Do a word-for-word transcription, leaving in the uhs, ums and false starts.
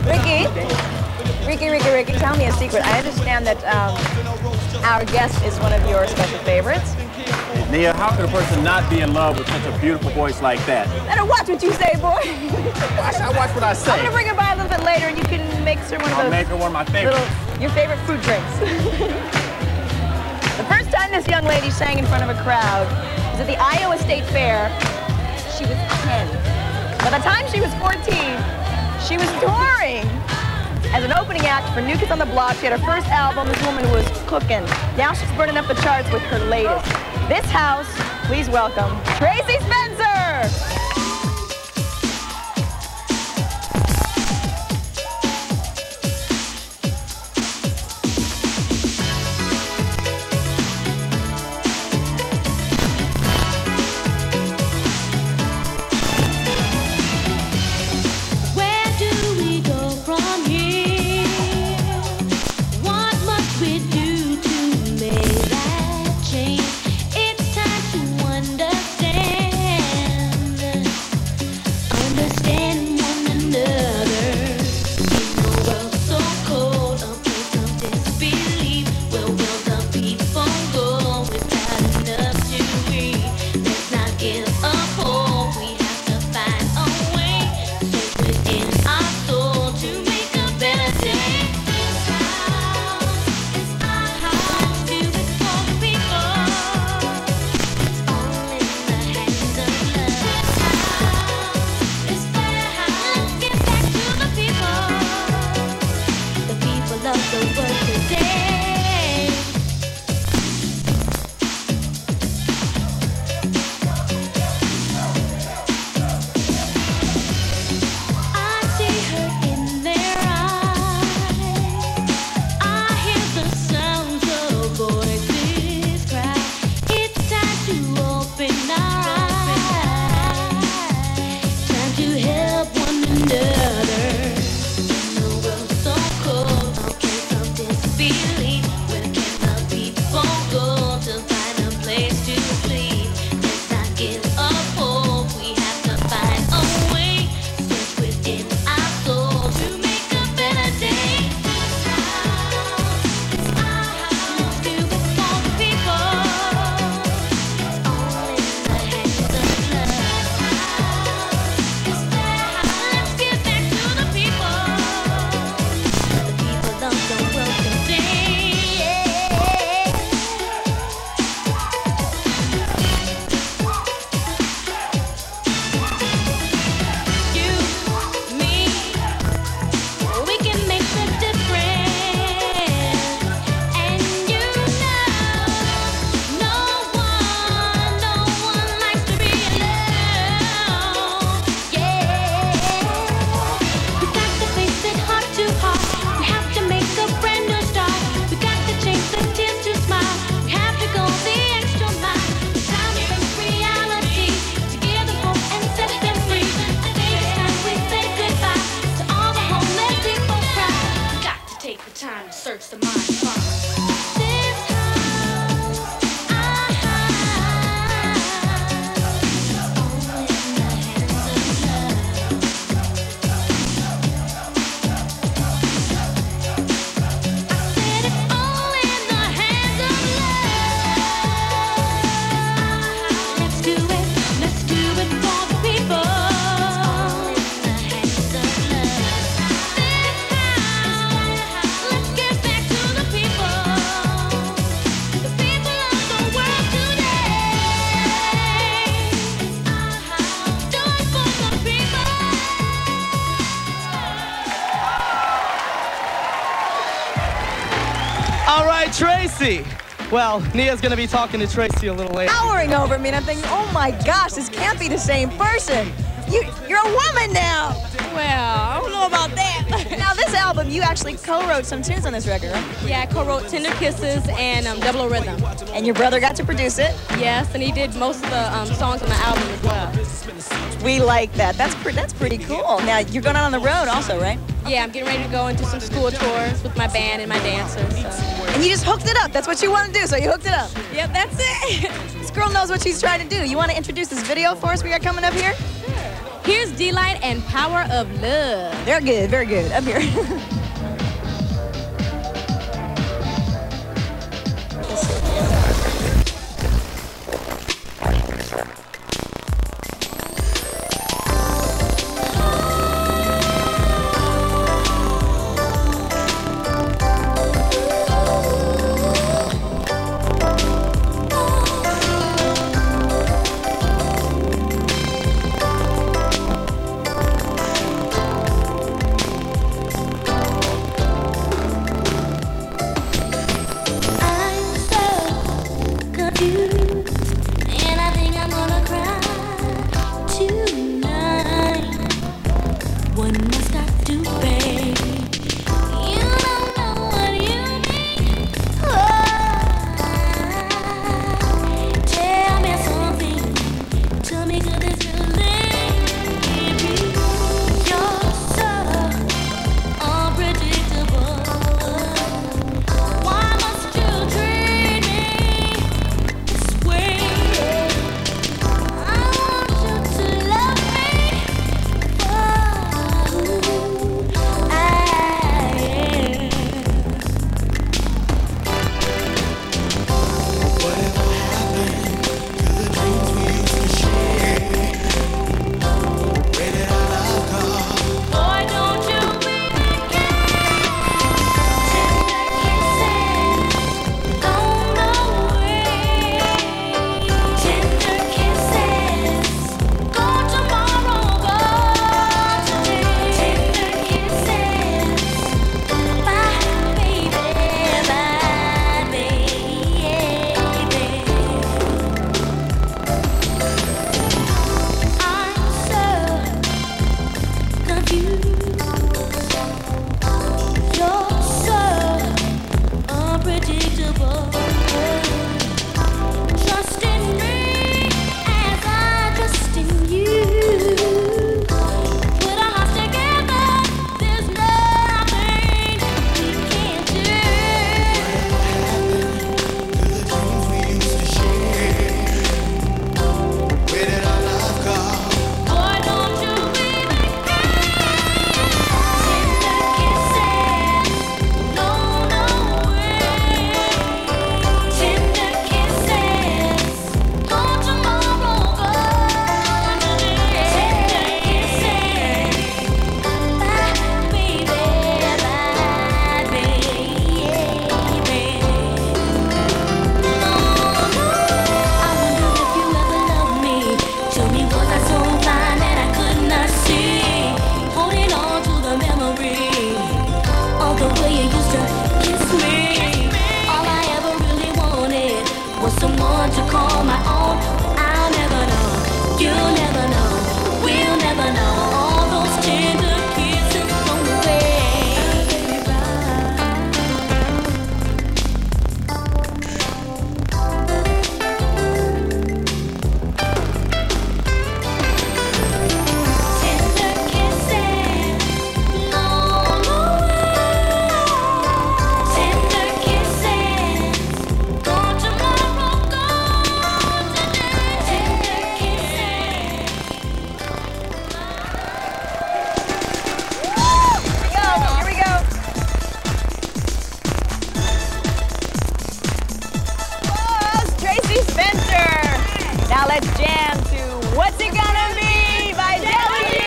Ricky, Ricky, Ricky, Ricky, tell me a secret. I understand that um, our guest is one of your special favorites. Nia, how could a person not be in love with such a beautiful voice like that? Better watch what you say, boy. Watch, I watch what I say. I'm gonna bring her by a little bit later, and you can make her one of I'll those. make her one of my favorites. Little, your favorite fruit drinks. The first time this young lady sang in front of a crowd was at the Iowa State Fair. She was ten. By the time she was fourteen, she was touring as an opening act for New Kids on the Block. She had her first album. This woman was cooking. Now she's burning up the charts with her latest. This house, please welcome Tracie Spencer. All right, Tracie. Well, Nia's gonna be talking to Tracie a little later. Towering over me, and I'm thinking, oh my gosh, this can't be the same person. You, you're a woman now. Well, I don't know about that. Now, this album, you actually co-wrote some tunes on this record, right? Yeah, I co-wrote Tender Kisses and um, Double O Rhythm. And your brother got to produce it? Yes, and he did most of the um, songs on the album as well. We like that. That's, pre that's pretty cool. Now, you're going out on the road also, right? Yeah, I'm getting ready to go and do some school tours with my band and my dancers. So. And you just hooked it up. That's what you want to do, so you hooked it up. Yep, that's it. This girl knows what she's trying to do. You want to introduce this video for us we got coming up here? Sure. Here's D-Light and Power of Love. Very good, very good. Up here. Someone to call my